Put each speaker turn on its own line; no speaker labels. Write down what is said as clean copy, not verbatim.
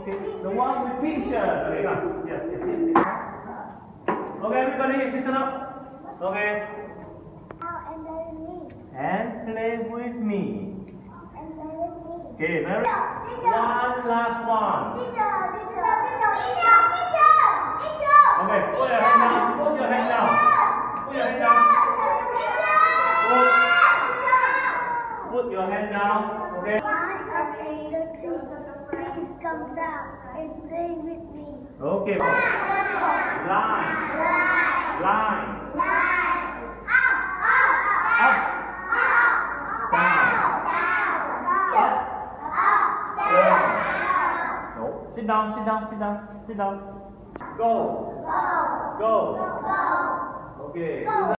Okay, the one with pink shirt. Okay, come. Yes. Okay, everybody, listen up. Okay. And play with me. Okay, very. One last one. Okay, put your hand down. Put your hand down. Put your hand down. Put your hand down. Okay.
Please come down and play with me.
Okay. Line. Up. Down. Down. No. Sit down. Go. Okay.